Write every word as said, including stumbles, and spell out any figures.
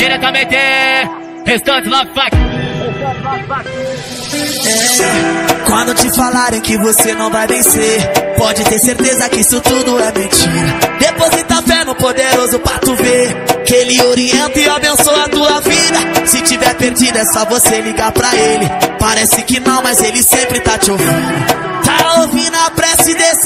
diretamente. Restante Love Fuck. É, quando te falarem que você não vai vencer, pode ter certeza que isso tudo é mentira. Deposita fé no poderoso pra tu ver que ele orienta e abençoa a tua vida. Se tiver perdido é só você ligar pra ele. Parece que não, mas ele sempre tá te ouvindo. Tá ouvindo a prece desse